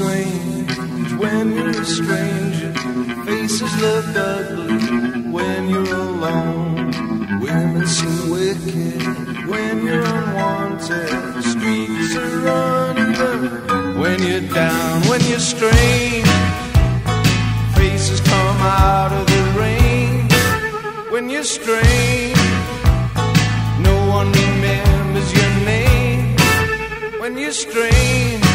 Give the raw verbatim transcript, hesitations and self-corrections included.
strange when you're a stranger. Faces look ugly when you're alone. Women seem wicked when you're unwanted. Streets are uneven when you're down, when you're strange. Faces come out of the rain when you're strange. No one remembers your name when you're strange.